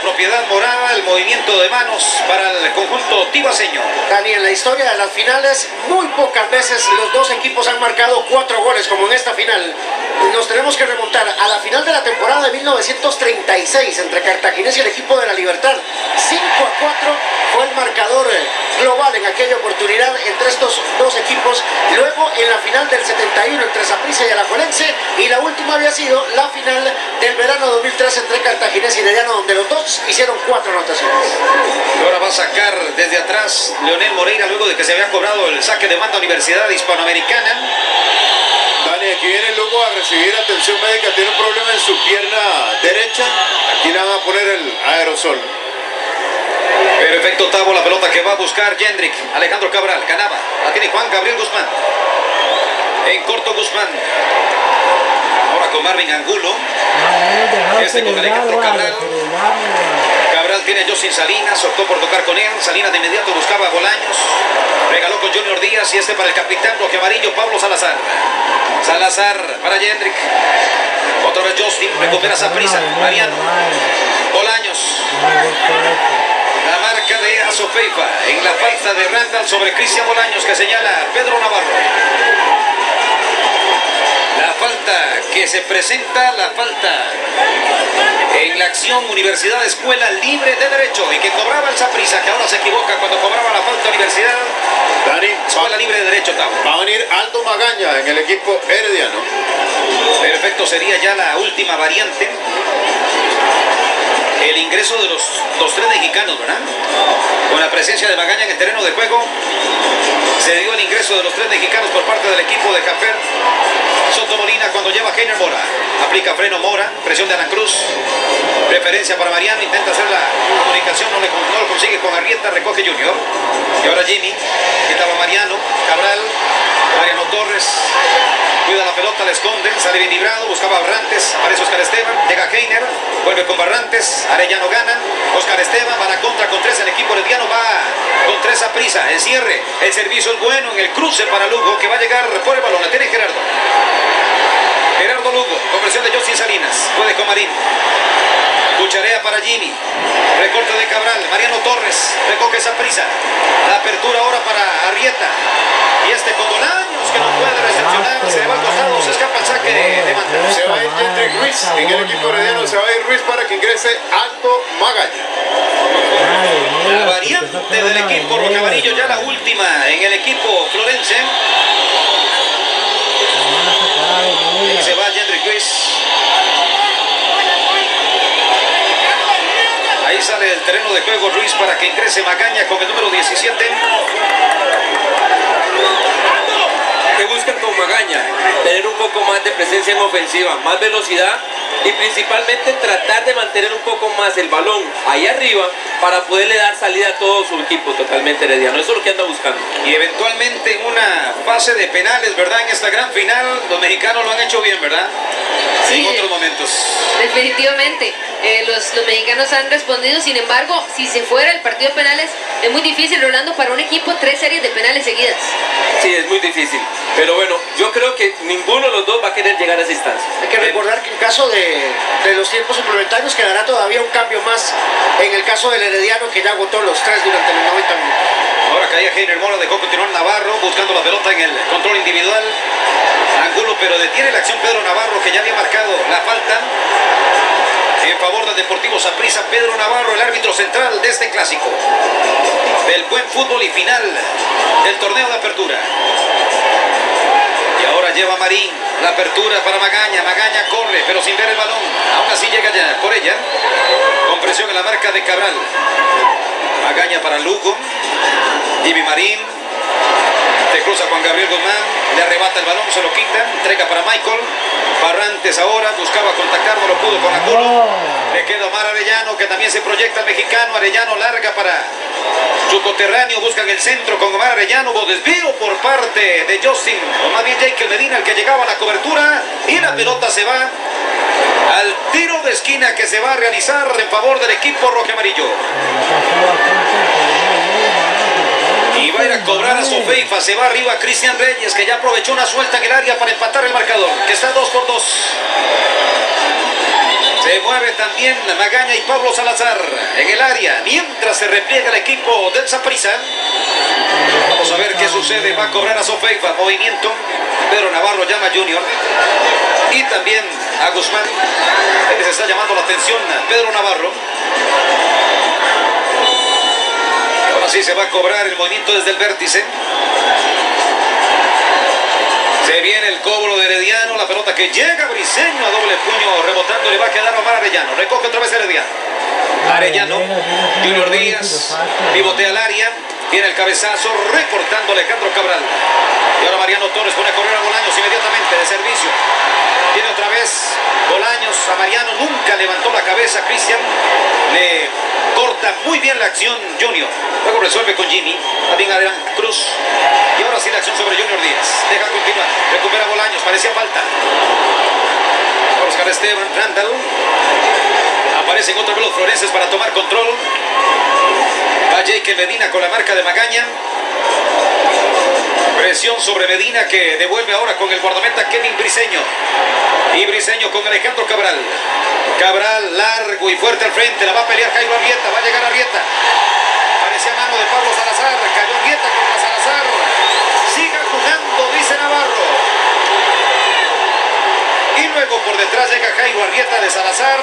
propiedad morada, el movimiento de manos para el conjunto tibaseño. Dani, en la historia de las finales, muy pocas veces los dos equipos han marcado 4 goles como en esta final. Nos tenemos que remontar a la final de la temporada de 1936 entre Cartaginés y el equipo de la Libertad. 5-4 fue el marcador global en aquella oportunidad entre estos dos equipos. Luego en la final del 71 entre Saprissa y Alajuelense, y la última había sido la final del verano 2003 entre Cartaginés y Herediano, donde los dos hicieron 4 anotaciones. Ahora va a sacar desde atrás Leonel Moreira luego de que se había cobrado el saque de manda Universidad Hispanoamericana. Dani, aquí viene luego a recibir atención médica, tiene un problema en su pierna derecha. Aquí le van a poner el aerosol. Perfecto, Tavo, la pelota que va a buscar Jendrik. Alejandro Cabral, ganaba. La tiene Juan Gabriel Guzmán. En corto Guzmán. Ahora con Marvin Angulo. Este con Alejandro Cabral. Cabral tiene a Josin Salinas, optó por tocar con él. Salinas de inmediato buscaba a Bolaños. Regaló con Junior Díaz y este para el capitán rojo amarillo, Pablo Salazar. Salazar para Jendrik. Otra vez Justin, recupera Saprissa. Mariano. Bolaños. La marca de Azofeifa en la falta de Randall sobre Cristian Bolaños que señala Pedro Navarro. La falta que se presenta, la falta en la acción Universidad Escuela Libre de Derecho y que cobraba el Saprissa, que ahora se equivoca cuando cobraba la falta Universidad. Dani, Escuela Libre de Derecho, Tavo. Va a venir Aldo Magaña en el equipo herediano. Perfecto, sería ya la última variante. El ingreso de los 3 mexicanos, ¿verdad? Con la presencia de Magaña en el terreno de juego, se dio el ingreso de los 3 mexicanos por parte del equipo de Cafer. Soto Molina cuando lleva a Heiner Mora. Aplica freno Mora, presión de Ana Cruz. Preferencia para Mariano, intenta hacer la comunicación, no lo consigue con Arrieta, recoge Junior. Y ahora Jimmy, quitaba Mariano, Cabral, Mariano Torres. Cuida la pelota, la esconde, sale bien librado, buscaba a Barrantes, aparece Oscar Esteban, llega Heiner, vuelve con Barrantes, Arellano gana, Oscar Esteban va a la contra con 3, el equipo herediano va con 3 a prisa, el cierre, el servicio es bueno en el cruce para Lugo, que va a llegar por el balón, la tiene Gerardo. Gerardo Lugo, conversión de Justin Salinas, puede con Marín. Cucharea para Jimmy, recorte de Cabral, Mariano Torres, recoge Saprissa, la apertura ahora para Arrieta, y este con Bolaños que no puede recepcionar, se le va al costado, se escapa el saque de manda. Se va a ir Jendrik Ruiz en el equipo herediano, se va a ir Ruiz para que ingrese Aldo Magaña. La variante del equipo rojo amarillo, ya la última en el equipo florense. Y se va Jendrik Ruiz. Ahí sale del terreno de juego Ruiz para que ingrese Magaña con el número 17. Que buscan con Magaña tener un poco más de presencia en ofensiva, más velocidad y principalmente tratar de mantener un poco más el balón ahí arriba para poderle dar salida a todo su equipo totalmente herediano. Eso es lo que anda buscando. Y eventualmente en una fase de penales, ¿verdad? En esta gran final, los mexicanos lo han hecho bien, ¿verdad? Sí, en otros momentos. Definitivamente. Los mexicanos han respondido, sin embargo, si se fuera el partido de penales, es muy difícil, Rolando, para un equipo 3 series de penales seguidas. Sí, es muy difícil. Pero bueno, yo creo que ninguno de los dos va a querer llegar a esa instancia. Hay que recordar que en caso de los tiempos suplementarios quedará todavía un cambio más en el caso del herediano, que ya agotó los 3 durante los 90 minutos. Ahora caía Heiner Mora, dejó continuar Navarro buscando la pelota en el control individual. Angulo, pero detiene la acción Pedro Navarro, que ya había marcado la falta en favor del Deportivo Saprissa. Pedro Navarro, el árbitro central de este clásico, del buen fútbol y final del torneo de apertura. Y ahora lleva Marín, la apertura para Magaña. Magaña corre, pero sin ver el balón. Aún así llega ya por ella, con presión en la marca de Cabral. Magaña para Lugo, Jimmy Marín, se cruza Juan Gabriel Guzmán, le arrebata el balón, se lo quita, entrega para Michael. Barrantes ahora buscaba contactar, no lo pudo con Angulo. Le queda Omar Arellano, que también se proyecta el mexicano. Arellano larga para su coterráneo, buscan el centro con Omar Arellano. Hubo desvío por parte de Justin, o más bien Jake Medina, el que llegaba a la cobertura, y la pelota se va al tiro de esquina que se va a realizar en favor del equipo rojo amarillo. Y va a ir a cobrar a Azofeifa, se va arriba Cristian Reyes, que ya aprovechó una suelta en el área para empatar el marcador, que está 2-2. Se mueve también Magaña y Pablo Salazar en el área, mientras se repliega el equipo del Saprissa. Vamos a ver qué sucede. Va a cobrar a Sofeifa, movimiento. Pedro Navarro llama a Junior y también a Guzmán. Él les está llamando la atención a Pedro Navarro. Ahora sí se va a cobrar el movimiento desde el vértice. Se viene el cobro de Herediano, la pelota que llega a Briseño a doble puño, rebotando, le va a quedar a Omar Arellano. Recoge otra vez Herediano. Arellano, Junior Díaz, pivotea al área, tiene el cabezazo, recortando Alejandro Cabral. Y ahora Mariano Torres pone a correr a Bolaños inmediatamente de servicio. Tiene otra vez Bolaños a Mariano, nunca levantó la cabeza Cristian. Le corta muy bien la acción Junior. Luego resuelve con Jimmy, también Adrián Cruz. Y ahora sí la acción sobre Junior Díaz. Deja continuar, recupera Bolaños, parecía falta. Oscar Esteban, Randall. Aparecen otra vez los florenses para tomar control. Va Jake Medina con la marca de Magaña. Presión sobre Medina que devuelve ahora con el guardameta Kevin Briseño. Y Briseño con Alejandro Cabral. Cabral largo y fuerte al frente. La va a pelear Jairo Arrieta. Va a llegar Arrieta. Parecía mano de Pablo Salazar. Cayó Arrieta contra Salazar. Siga jugando, dice Navarro. Y luego por detrás llega Jairo Arrieta de Salazar.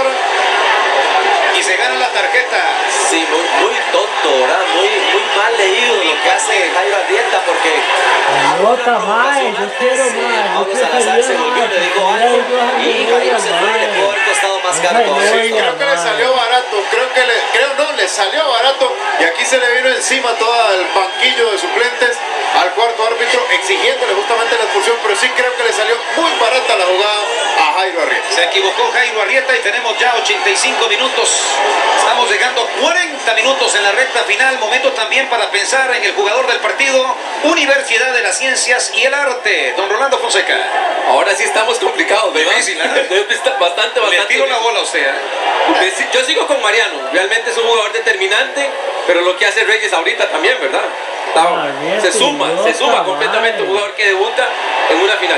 Y se gana la tarjeta. Sí, muy tonto, ¿verdad? Muy mal leído lo que hace Jairo Arrieta, porque Bota más, yo quiero más. Pablo Salazar se volvió, le digo algo, y Jairo se fue, le pudo haber costado más caro todo Sí, esto. creo que le salió barato, le salió barato, y aquí se le vino encima todo el banquillo de suplentes al cuarto árbitro exigiéndole justamente la expulsión, pero sí creo que le salió muy barata la jugada a Jairo Arrieta. Se equivocó Jairo Arrieta y tenemos ya 85 minutos. Estamos llegando a 40 minutos en la recta final. Momento también para pensar en el jugador del partido, Universidad de las Ciencias y el Arte, don Rolando Fonseca. Ahora sí estamos complicados, ¿verdad? Difícil, ¿eh? Bastante. Le tiro la bola a usted, ¿eh? Yo sigo con Mariano. Realmente es un jugador determinante, pero lo que hace Reyes ahorita también, ¿verdad? Se suma completamente un jugador que debuta en una final.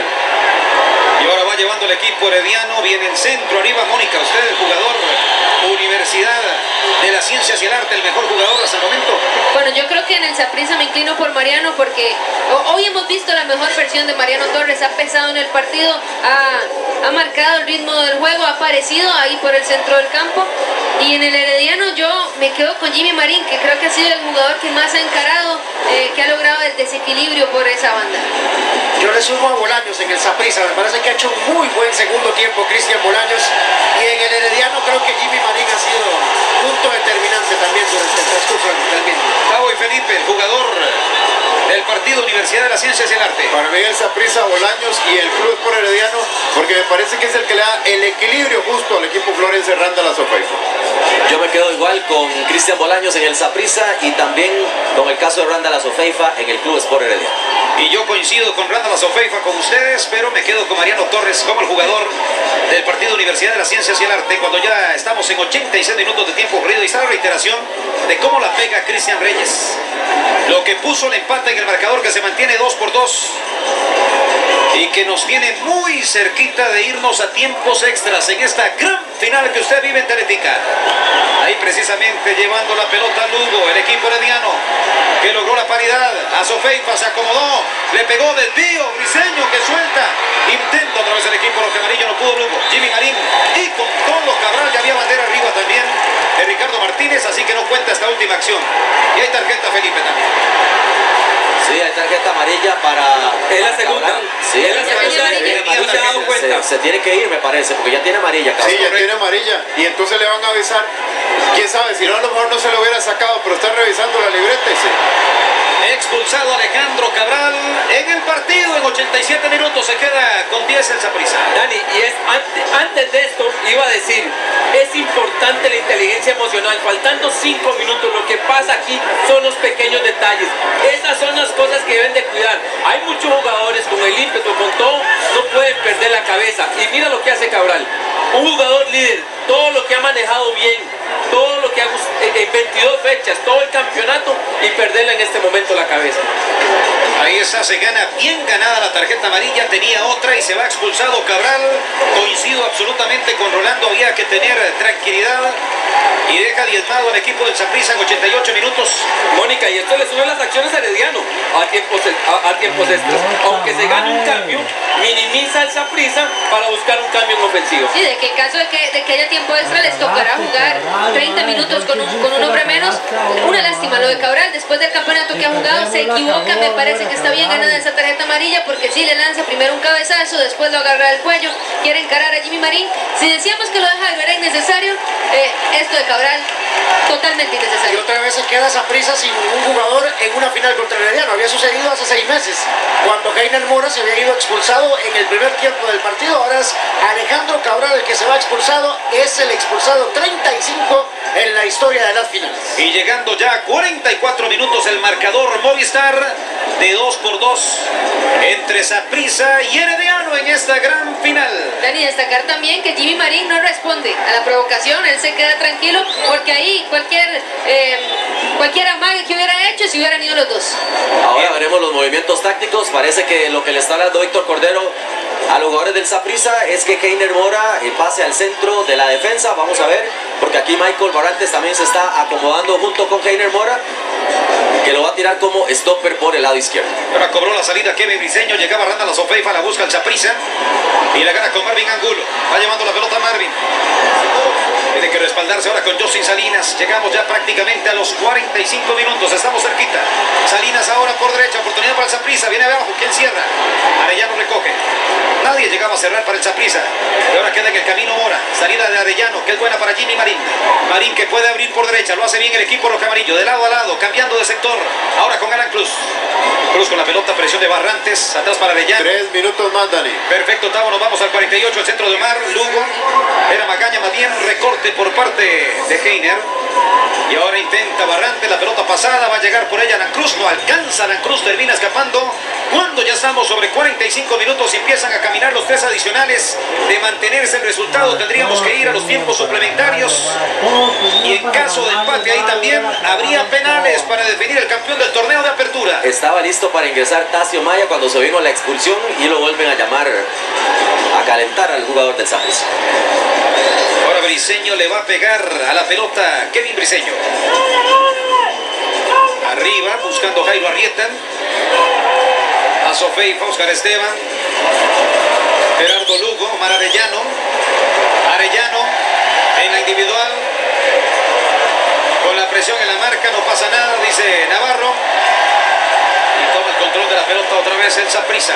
Y ahora va llevando el equipo herediano, viene el centro, arriba Mónica, usted el jugador Universidad de las Ciencias y el Arte, el mejor jugador hasta el momento. Bueno, yo creo que en el Saprissa me inclino por Mariano porque hoy hemos visto la mejor versión de Mariano Torres, ha pesado en el partido, ha marcado el ritmo del juego, ha aparecido ahí por el centro del campo. Y en el Herediano yo me quedo con Jimmy Marín, que creo que ha sido el jugador que más ha encarado, que ha logrado el desequilibrio por esa banda. Yo le sumo a Bolaños en el Saprissa, me parece que ha hecho un muy buen segundo tiempo Cristian Bolaños, y en el Herediano creo que Jimmy Marín ha sido punto determinante también durante el transcurso del mismo. Tavo y Felipe, el jugador del partido Universidad de las Ciencias y el Arte. Para mí el Saprissa, Bolaños y el Club Sport Herediano, porque me parece que es el que le da el equilibrio justo al equipo Florense Randall a Sofeifa. Yo me quedo igual con Cristian Bolaños en el Saprissa y también con el caso de Randall Azofeifa en el Club Sport Herediano. Y yo coincido con Randall Azofeifa con ustedes, pero me quedo con Mariano Torres como el jugador del partido Universidad de las Ciencias y el Arte, cuando ya estamos en 86 minutos de tiempo corrido. Y está la reiteración de cómo la pega Cristian Reyes. Lo que puso el empate en el marcador, que se mantiene 2-2. Y que nos tiene muy cerquita de irnos a tiempos extras en esta gran final que usted vive en Teletica. Ahí precisamente llevando la pelota a Lugo, el equipo herediano, que logró la paridad. Azofeifa se acomodó, le pegó desvío, Briseño que suelta. Intenta otra vez el equipo rojo amarillo, no pudo Lugo. Jimmy Marín y con todo Cabral, ya había bandera arriba también de Ricardo Martínez, así que no cuenta esta última acción. Y hay tarjeta Felipe también. Sí, hay tarjeta amarilla para... Es la segunda. Cabral. Sí, Es la segunda. ¿Se ha dado cuenta? Se tiene que ir, me parece, porque ya tiene amarilla. Sí, ya tiene amarilla. Y entonces le van a avisar. Quién sabe, si no, a lo mejor no se lo hubiera sacado, pero está revisando la libreta y sí. Expulsado Alejandro Cabral en el partido en 87 minutos. Se queda con 10 el Saprissa. Dani, y antes de esto iba a decir, es importante la inteligencia emocional. Faltando 5 minutos, lo que pasa aquí son los pequeños detalles. Esas son las cosas que deben de cuidar. Hay muchos jugadores con el ímpetu, con todo, no pueden perder la cabeza. Y mira lo que hace Cabral. Un jugador líder, todo lo que ha manejado bien, todo lo que hago en 22 fechas, todo el campeonato y perderla en este momento la cabeza. Ahí está, se gana bien ganada la tarjeta amarilla, tenía otra y se va expulsado Cabral. Coincido absolutamente con Rolando, había que tener tranquilidad y deja diezmado al equipo del Saprissa en 88 minutos. Mónica, y esto le sube las acciones a Herediano a tiempos extras. Aunque se gane un cambio, minimiza el Saprissa para buscar un cambio en ofensivo. Sí, de que en caso de que haya tiempo extra les tocará jugar 30 minutos con un hombre menos. Una lástima lo de Cabral, después del campeonato que ha jugado se equivoca, me parece que está bien ganada esa tarjeta amarilla porque sí le lanza primero un cabezazo, después lo agarra del cuello, quiere encarar a Jimmy Marín. Si decíamos que lo deja de ver innecesario, esto de Cabral totalmente Y innecesario. otra vez se queda Saprissa sin un jugador en una final contra Herediano. Había sucedido hace 6 meses, cuando Heiner Mora se había ido expulsado en el primer tiempo del partido. Ahora es Alejandro Cabral el que se va expulsado. Es el expulsado 35 en la historia de las finales. Y llegando ya a 44 minutos el marcador Movistar de 2-2 entre Saprissa y Herediano en esta gran final. Dani, destacar también que Jimmy Marín no responde a la provocación, él se queda tranquilo porque ahí cualquier amague que hubiera hecho se hubieran ido los dos. Ahora veremos los movimientos tácticos. Parece que lo que le está hablando Héctor Cordero a los jugadores del Saprissa es que Heiner Mora pase al centro de la defensa. Vamos a ver, porque aquí Michael Barrantes también se está acomodando junto con Heiner Mora, que lo va a tirar como stopper por el lado izquierdo. Ahora cobró la salida Kevin Briseño, llegaba Randall Azofeifa, la busca el Saprissa y la gana con Marvin Angulo. Va llevando la pelota Marvin. Tiene que respaldarse ahora con Josin Salinas. Llegamos ya prácticamente a los 45 minutos, estamos cerquita. Salinas ahora por derecha, oportunidad para el Saprissa, viene abajo, ¿quién cierra? Arellano recoge. Nadie llegaba a cerrar para el Saprissa. Y ahora queda en el camino Mora. Salida de Arellano, que es buena para Jimmy Marín. Marín que puede abrir por derecha, lo hace bien el equipo rojo amarillo, de lado a lado, cambiando de sector. Ahora con Alan Cruz. Cruz con la pelota, presión de Barrantes, atrás para Arellano. 3 minutos más, Dani. Perfecto, Tavo, nos vamos al 48, el centro de Omar, Lugo. Era Magaña, más bien recorte por parte de Heiner. Y ahora intenta Barrantes, la pelota pasada, va a llegar por ella Alan Cruz, no alcanza Alan Cruz, termina escapando. Cuando ya estamos sobre 45 minutos y empiezan a caminar los 3 adicionales, de mantenerse el resultado tendríamos que ir a los tiempos suplementarios. Y en caso de empate ahí también habría penales para definir el campeón del torneo de apertura. Estaba listo para ingresar Tacio Maya cuando se vino la expulsión y lo vuelven a llamar a calentar al jugador del Saprissa. Ahora Briseño le va a pegar a la pelota Kevin Briseño. Arriba buscando Jairo Arrieta. Azofeifa, Oscar Esteban. Gerardo Lugo, Omar Arellano. Arellano en la individual. Con la presión en la marca, no pasa nada, dice Navarro. Y toma el control de la pelota otra vez el Saprissa.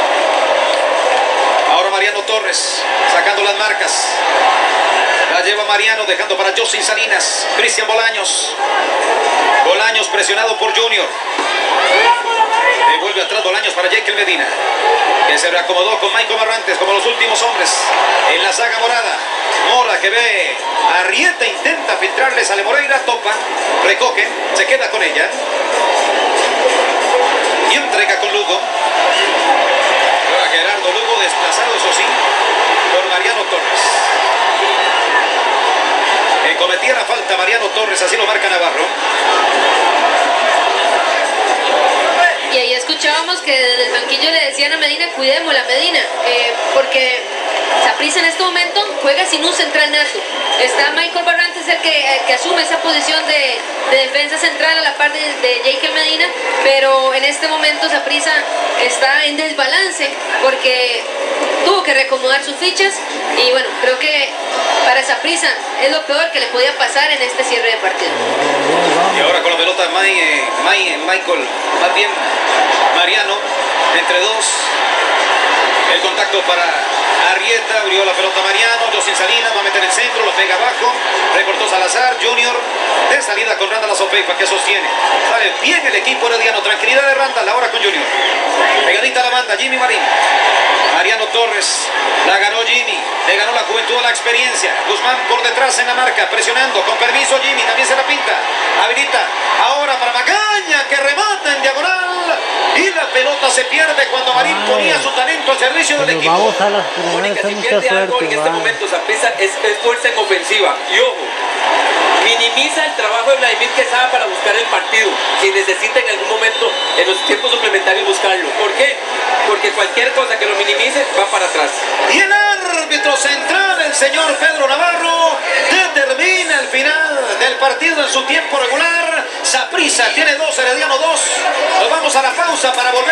Ahora Mariano Torres, sacando las marcas. La lleva Mariano, dejando para Josin Salinas. Cristian Bolaños. Bolaños presionado por Junior. Devuelve atrás Bolaños para Jekyll Medina, que se reacomodó con Michael Barrantes como los últimos hombres en la saga morada. Mora que ve a Arrieta, intenta filtrarle, sale Moreira, topa, recoge, se queda con ella y entrega con Lugo. Ahora Gerardo Lugo desplazado, eso sí, por Mariano Torres. Cometía la falta Mariano Torres, así lo marca Navarro. Y ahí escuchábamos que desde el banquillo le decían a Medina, cuidemos la Medina, porque Saprissa en este momento juega sin un central nato. Está Michael Barrantes el que asume esa posición de defensa central a la par de Jekyll Medina, pero en este momento Saprissa está en desbalance porque tuvo que reacomodar sus fichas y bueno, creo que para Saprissa es lo peor que le podía pasar en este cierre de partido. Y ahora con la pelota Michael, más bien Mariano, entre dos. El contacto para Arrieta, abrió la pelota Mariano, Josin Salinas va a meter el centro, lo pega abajo, recortó Salazar, Junior, de salida con Randall Azofeifa que sostiene. Sale bien el equipo herediano, tranquilidad de Randall, ahora con Junior. Pegadita a la banda, Jimmy Marín. Mariano Torres, la ganó Jimmy, le ganó la juventud a la experiencia. Guzmán por detrás en la marca, presionando, con permiso Jimmy, también se la pinta. Habilita, ahora para Magaña, que remata en diagonal. Y la pelota se pierde cuando Marín ponía su talento al servicio del equipo. Vamos a las Mónica, finales, si mucha pierde algo en suerte, este va. momento Saprissa es fuerza en ofensiva. Y ojo, minimiza el trabajo de Vladimir Quesada para buscar el partido, si necesita en algún momento en los tiempos suplementarios buscarlo. ¿Por qué? Porque cualquier cosa que lo minimice va para atrás. Y el árbitro central, el señor Pedro Navarro, determina el final del partido en su tiempo regular. Saprissa tiene 2, Herediano 2. Nos vamos a la pausa para volver.